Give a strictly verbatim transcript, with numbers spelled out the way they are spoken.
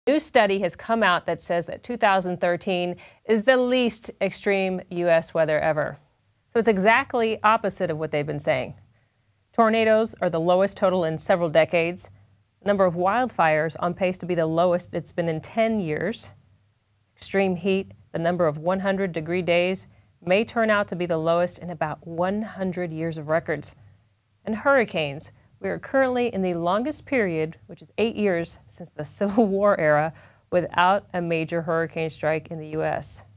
A new study has come out that says that two thousand thirteen is the least extreme U S weather ever. So it's exactly opposite of what they've been saying. Tornadoes are the lowest total in several decades. The number of wildfires on pace to be the lowest it's been in ten years. Extreme heat, the number of one hundred degree days, may turn out to be the lowest in about one hundred years of records. And hurricanes, we are currently in the longest period, which is eight years since the Civil War era, without a major hurricane strike in the U S